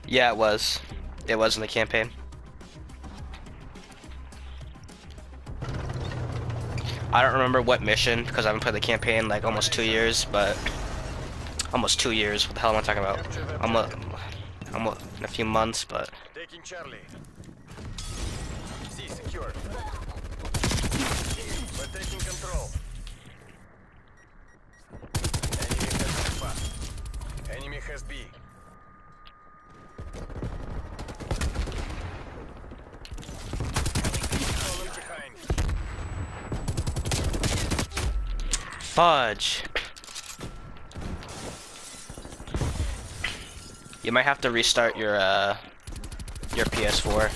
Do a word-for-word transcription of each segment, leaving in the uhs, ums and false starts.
Yeah, it was. It was in the campaign. I don't remember what mission because I haven't played the campaign in like almost two years, but almost two years. What the hell am I talking about? Capture the Almost, objective. almost in a few months, but Taking Charlie. C secured. We're taking control. Enemy has Alpha. Enemy has B. Falling behind. fudge. You might have to restart your uh your P S four.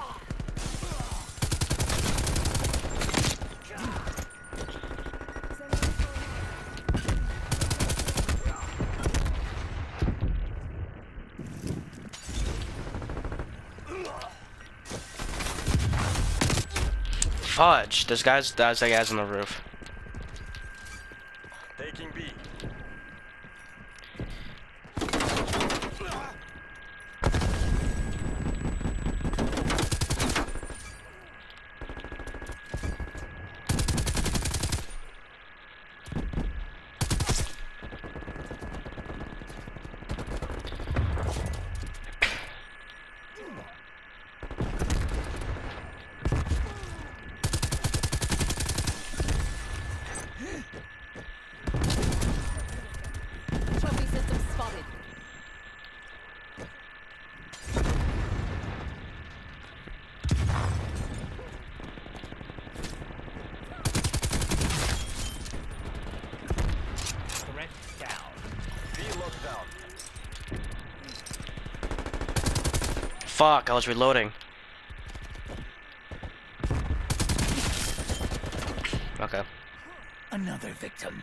Fudge. There's guys. There's the guys on the roof. Taking B. Trophy system spotted. Threat down. B locked down. Fuck. I was reloading. Okay. Another victim.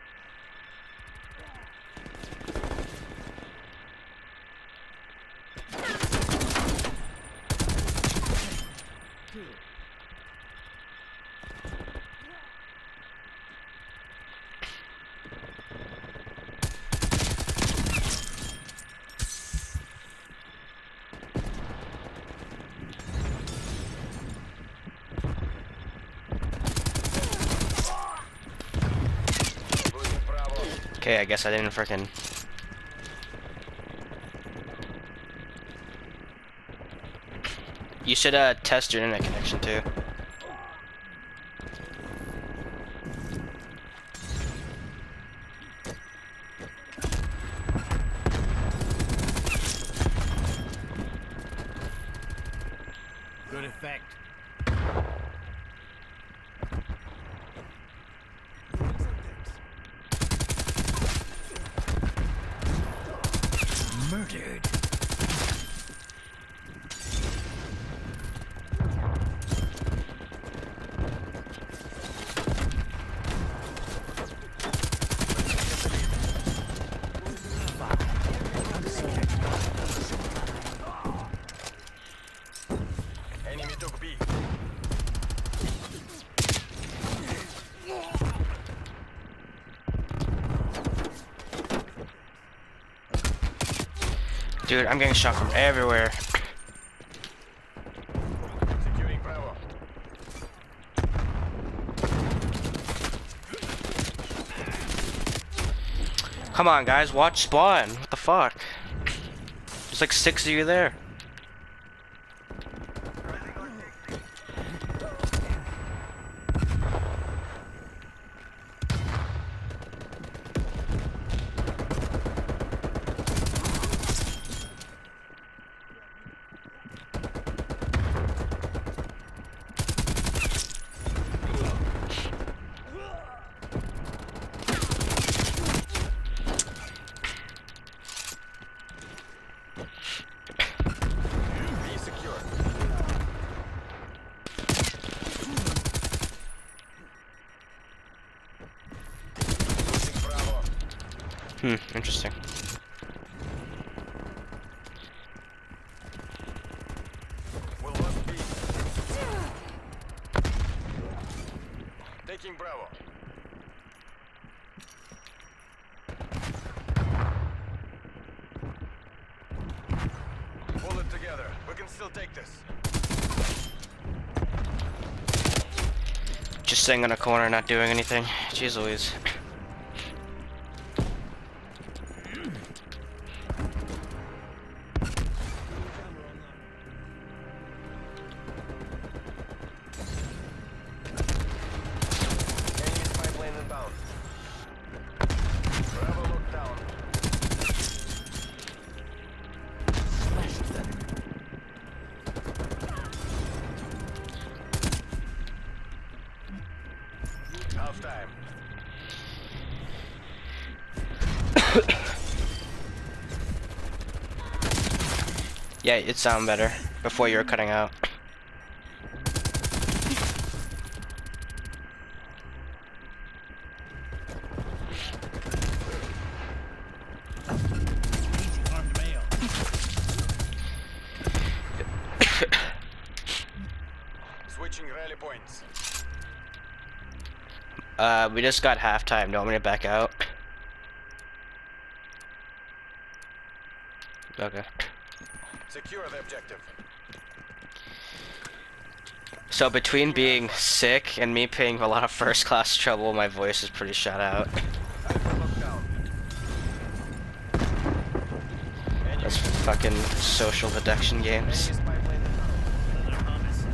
Losing Bravo. Okay. I guess I didn't frickin'. You should uh test your internet connection too. Good effect. Murdered. Enemy took B. Dude, I'm getting shot from everywhere. Securing Bravo. Come on, guys. Watch spawn. What the fuck? There's like six of you there. B secure. Losing Bravo. Hmm. Interesting. We lost B. Taking Bravo. still take this. Just sitting in a corner, not doing anything. Jeez Louise. Enemy spy plane inbound. Bravo locked down. Slashed them. Half time. Yeah, it sounded better before you were cutting out. Easy armed male. Switching rally points. Uh, we just got halftime. Do you want me to back out? Okay. Secure the objective. So between being sick and me paying a lot of first class trouble, my voice is pretty shut out. Alpha locked down. Enemy, That's fucking social deduction games. enemy spy plane inbound. Another homicide.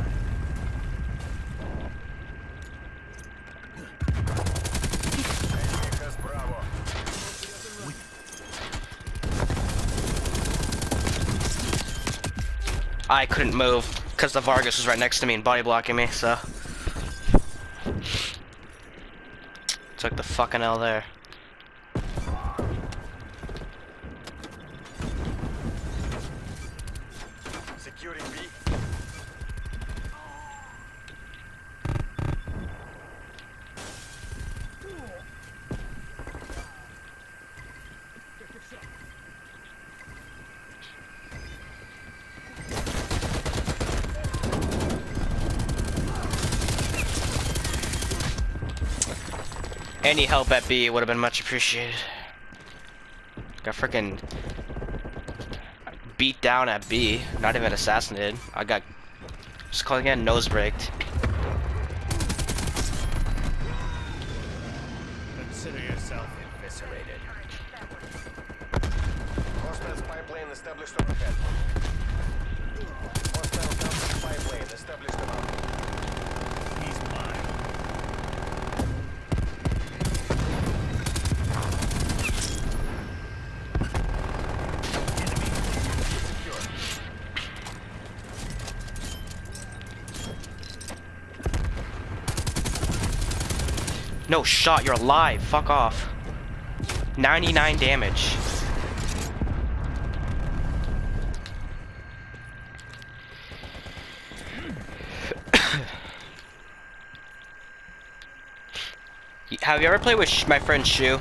Enemy has Bravo. I couldn't move because the Vargas was right next to me and body blocking me, so took the fucking L there. Securing B. Any help at B would have been much appreciated. Got freaking beat down at B, not even assassinated. I got just called again nose braked. Consider yourself eviscerated. Hostile spy plane established overhead. Hostile counter spy plane established above. He's mine. No shot, you're alive. Fuck off. ninety-nine damage. Have you ever played with sh my friend Shu?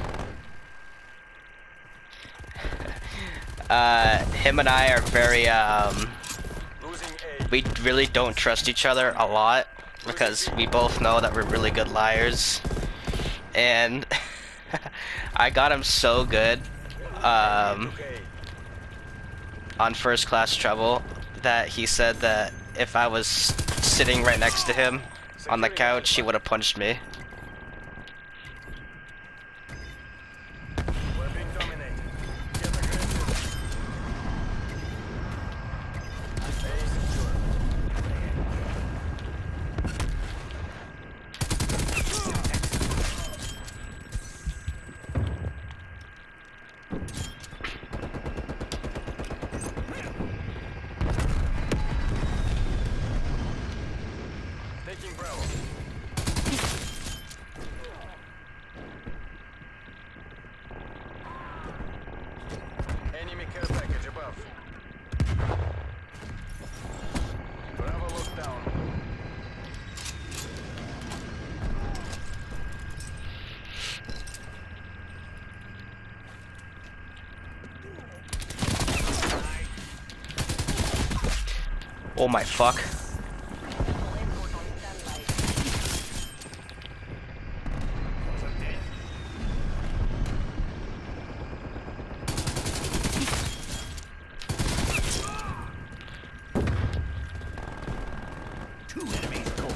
uh, him and I are very, um, Losing A. we really don't trust each other a lot because we both know that we're really good liars. And I got him so good um, Okay. on first class trouble that he said that if I was sitting right next to him on the couch, he would have punched me. We're being dominated. Get aggressive. A secure. Taking Bravo. Enemy care package above. Bravo locked down. Oh my fuck. Two enemies core.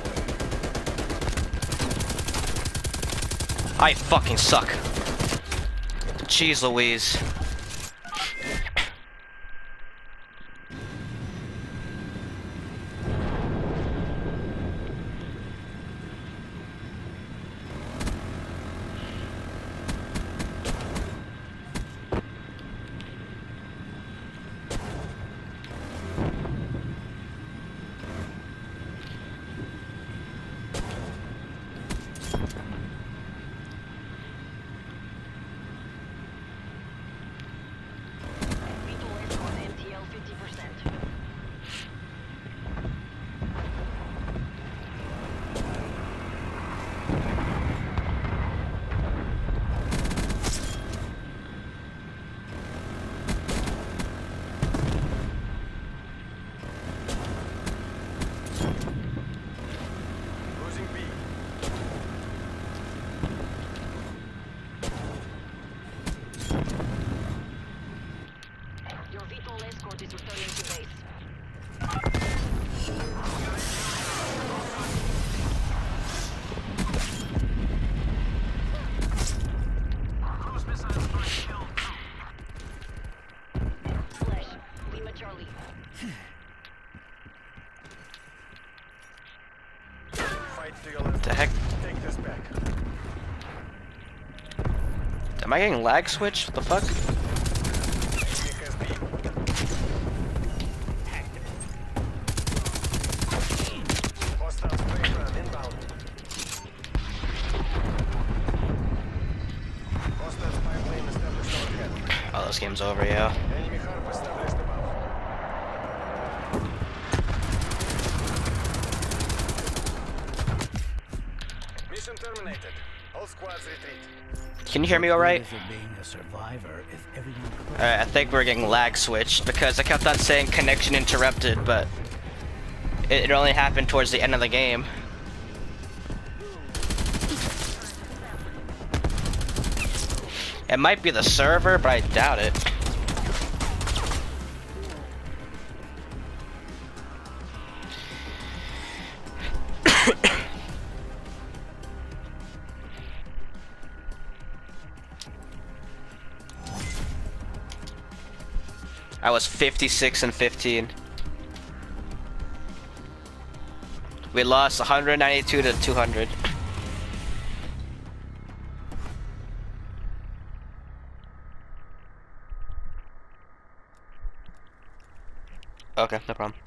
I fucking suck. Jeez Louise. Losing B. Your V TOL escort is returning to base. Flash, Lima Charlie. Fight to your left. The heck? Take this back. Am I getting lag switch? What the fuck? Take S B. Hostile spray gun inbound. Hostile spy plane established overhead. Oh, this game's over, yeah. Enemy harp established above. Mission terminated. All squads retreat. Can you hear me alright? What good is it being a survivor if everyone close? Alright, I think we're getting lag switched because I kept on saying connection interrupted, but it, it only happened towards the end of the game. It might be the server, but I doubt it. I was fifty-six and fifteen. We lost one hundred ninety-two to two hundred. Okay, no problem.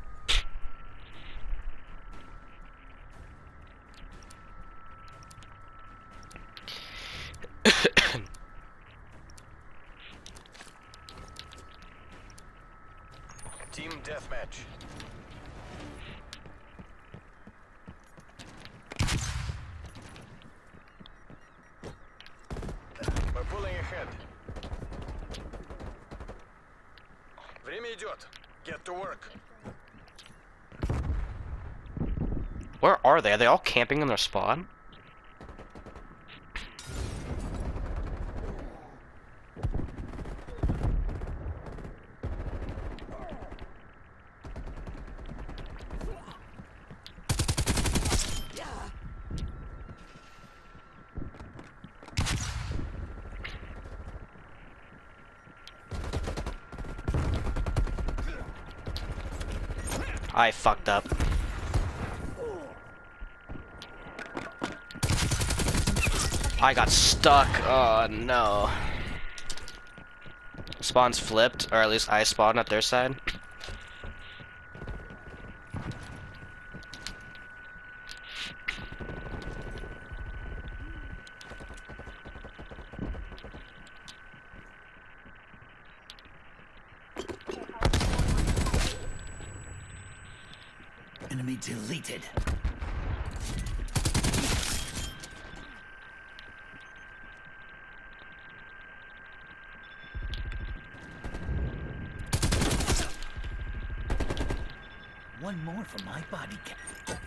Team deathmatch. We're pulling ahead. Время идет. Get to work. Where are they? Are they all camping in their spawn? I fucked up. I got stuck. Oh no. Spawn's flipped, or at least I spawned at their side. Enemy deleted. One more for my body count.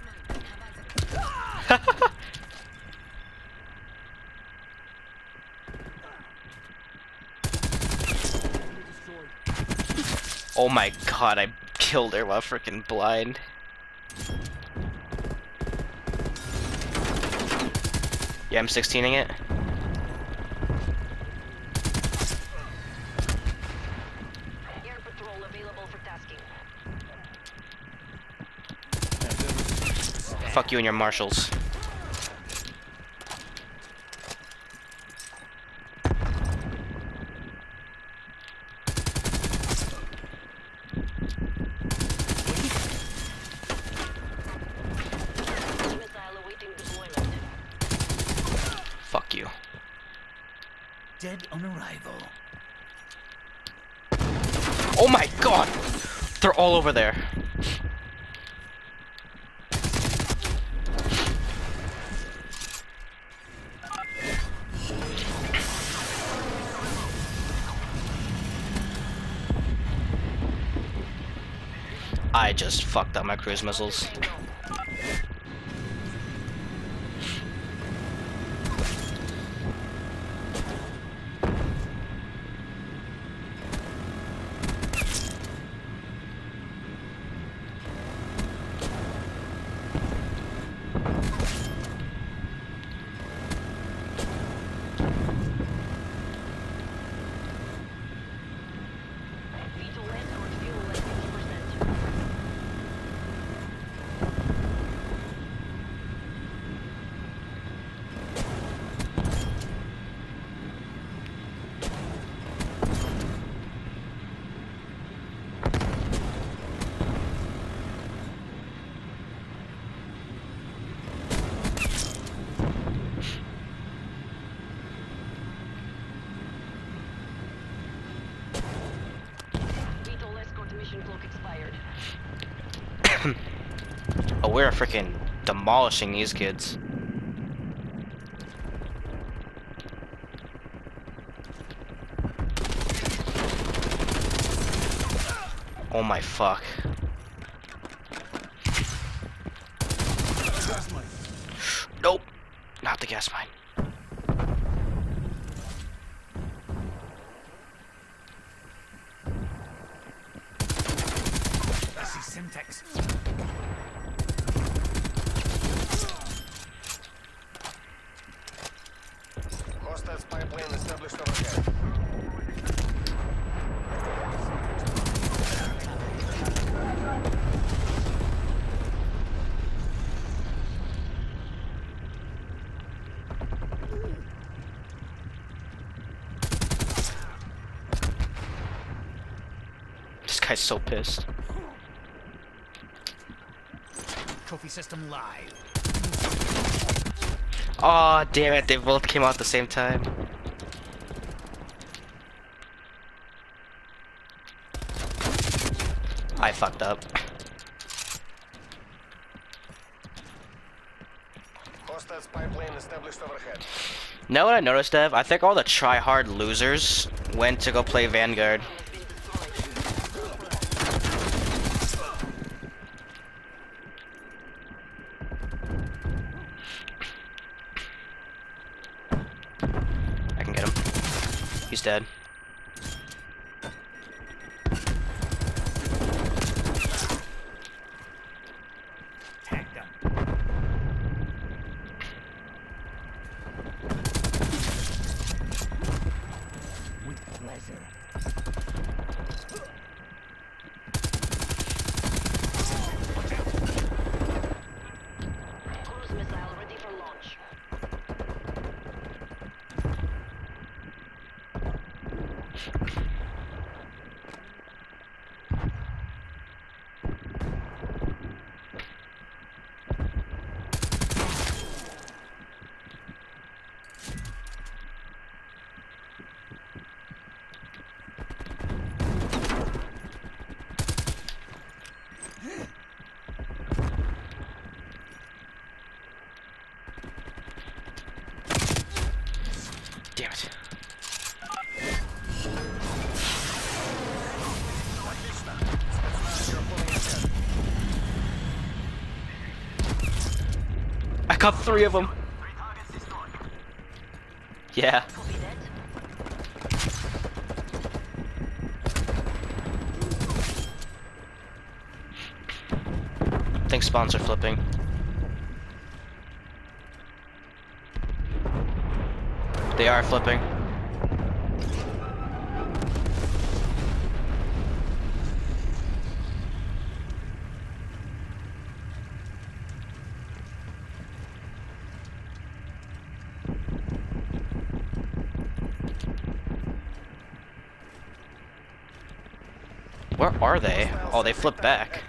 Oh my god, I killed her while freaking blind. Yeah, I'm sixteening it. Air patrol available for tasking. Fuck you and your marshals. Missile awaiting deployment. Fuck you. Dead on arrival. Oh my god! They're all over there. I just fucked up my cruise missiles. Veto less or fuel at fifty percent. Veto escort mission clock expired. Oh, we're freaking demolishing these kids. Oh my fuck. Nope. Not the gas mine. I see Simtex. Hostile spy plane established overhead. This guy's so pissed. Trophy system live. Aw, oh, damn it, they both came out at the same time. I fucked up. Hostile spy plane established overhead. Know what I noticed, Dev? I think all the try-hard losers went to go play Vanguard. I can get him. He's dead. Tag done. With pleasure. Cruise missile ready for launch. Damn it. I got three of them. Yeah. Copy that. I think spawns are flipping. They are flipping. Where are they? Oh, they flipped back.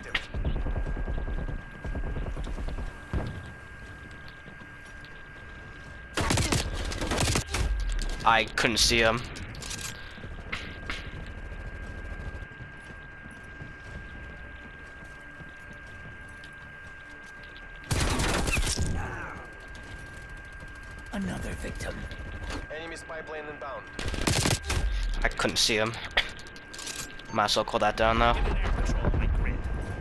I couldn't see him. Another victim. Enemy spy plane inbound. I couldn't see him. Might as well call that down though. Air patrol my grid.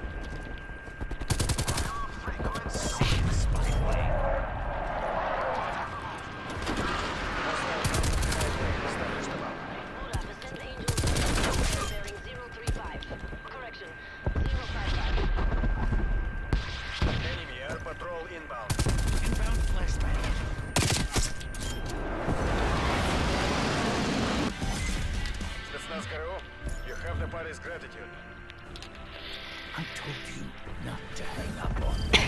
Spy plane. Olaf, send Angel bearing zero three five. Correction, zero five five. Enemy air patrol inbound. Inbound flashbang. Spetsnaz КРУ, you have the party's gratitude. I told you not to hang up on me.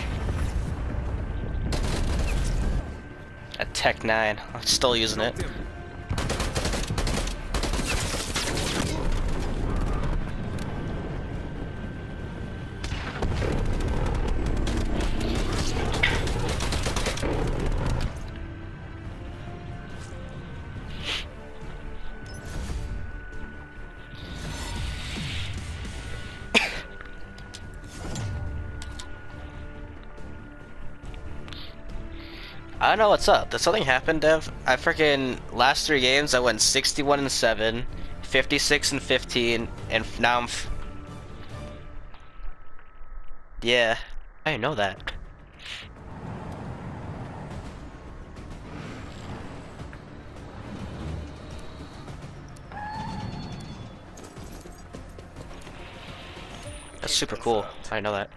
A Tech nine. I'm still using it. I don't know what's up. Did something happen, Dev? I freaking last three games I went sixty-one and seven, fifty-six and fifteen, and f- now I'm. F yeah, I didn't know that. That's super cool. I didn't know that.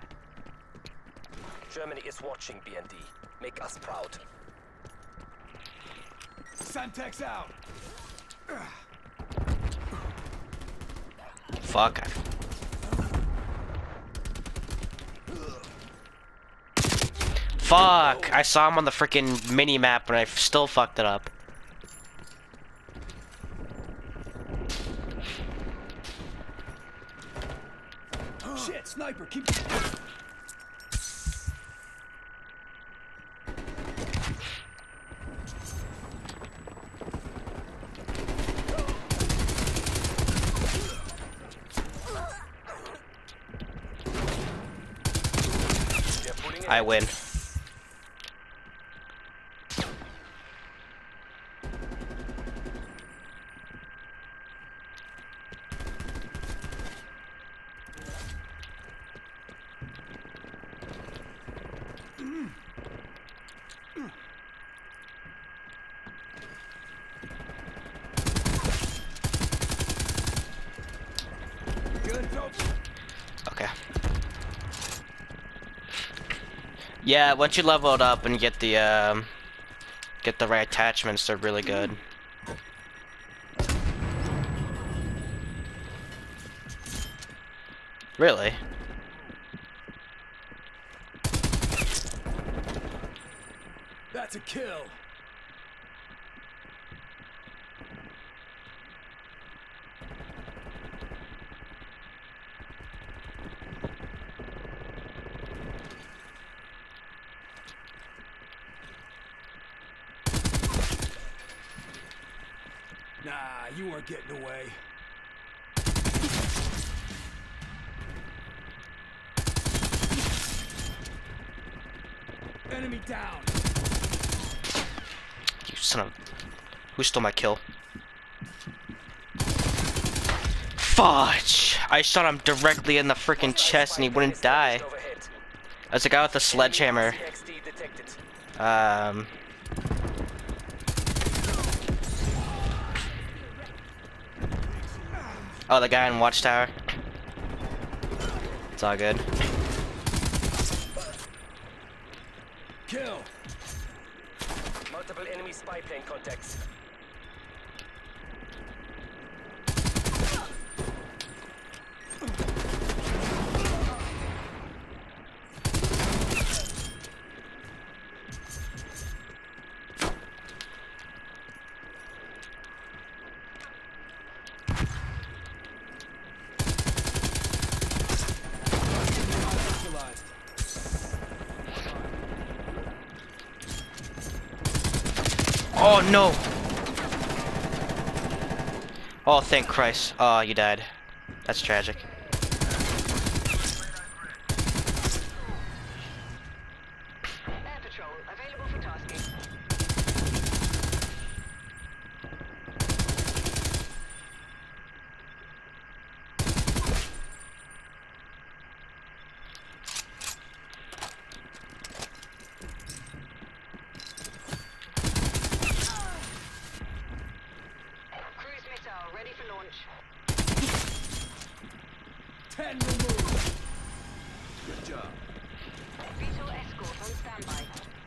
Germany is watching, B N D. Make us proud. Semtex out. Fuck. Fuck! I saw him on the freaking mini map and I f- still fucked it up. Shit, sniper, keep. I win. Good, dope. Okay. Yeah, once you level it up and get the um, get the right attachments, they're really good. Really? That's a kill. Nah, you weren't getting away. Enemy down. You son of... Who stole my kill? Fudge! I shot him directly in the freaking chest and he wouldn't die. That's a guy with a sledgehammer. Um... Oh, the guy in Watchtower. It's all good. Kill. Multiple enemy spy plane contacts. Oh no! Oh, thank Christ. Oh, you died. That's tragic. Air patrol available for tasking. Cruise missile ready for launch. Ten removed. Good job. Beetle escort on standby.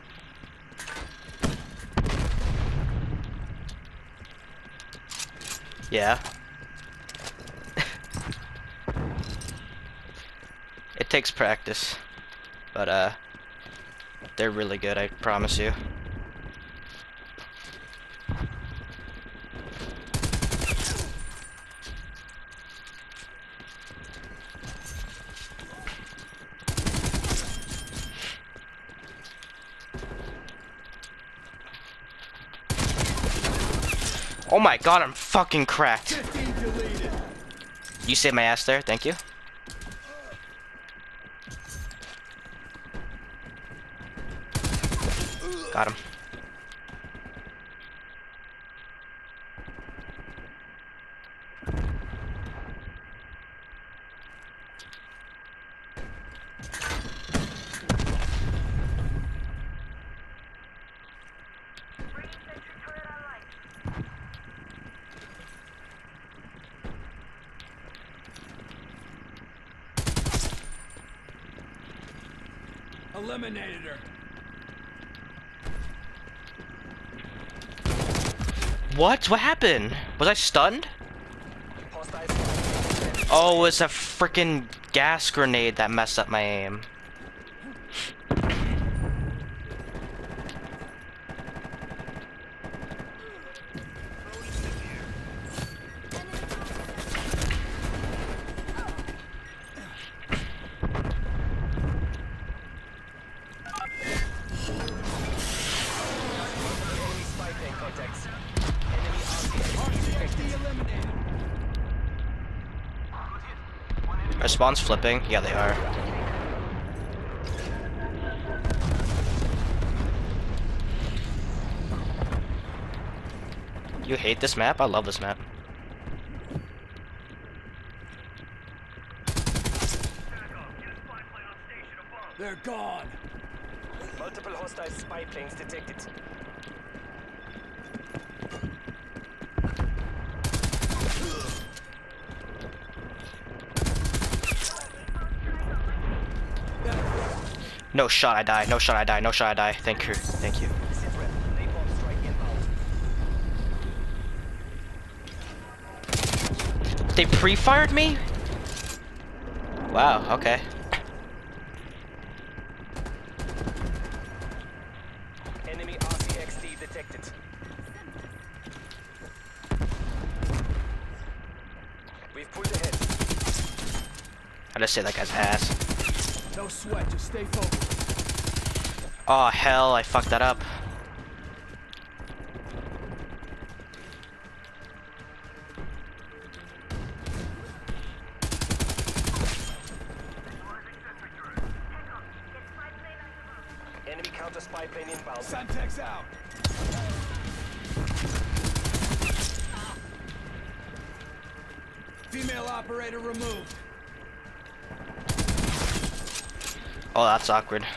Yeah. It takes practice. But, uh, they're really good, I promise you. Oh my god, I'm fucking cracked. fifteen deleted. You saved my ass there, thank you. Got him. Eliminated her. What? What happened? Was I stunned? Hostile. Oh, it was a freaking gas grenade that messed up my aim. Enemy spy plane contacts. Enemy R C X D eliminated. Are spawns flipping? Yeah, they are. You hate this map? I love this map. They're gone. Multiple hostile spy planes detected. No shot, I die. No shot, I die. No shot, I die. Thank you. Thank you. Sit rep. Napalm strike inbound. They pre-fired me? Wow, okay. Enemy R C X D detected. We've pulled ahead. I just saved that guy's ass. No sweat, just stay focused. Oh hell, I fucked that up. Enemy counter spy plane inbound. Semtex out. Female operator removed. Oh, that's awkward.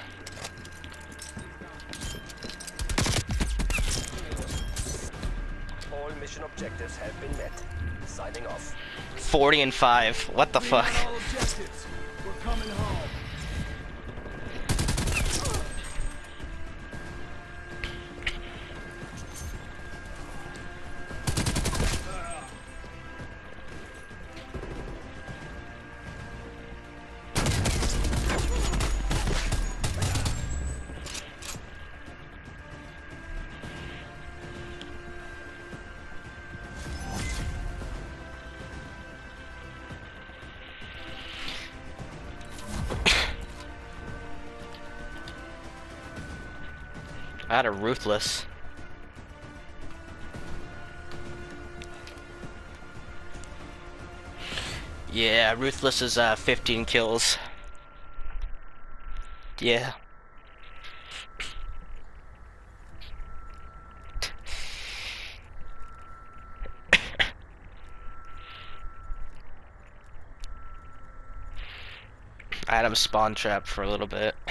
All mission objectives have been met. Signing off. forty and five. What the Clean fuck? out all objectives. We're coming home. I had a Ruthless. Yeah, Ruthless is uh, fifteen kills. Yeah. I had him spawn trap for a little bit.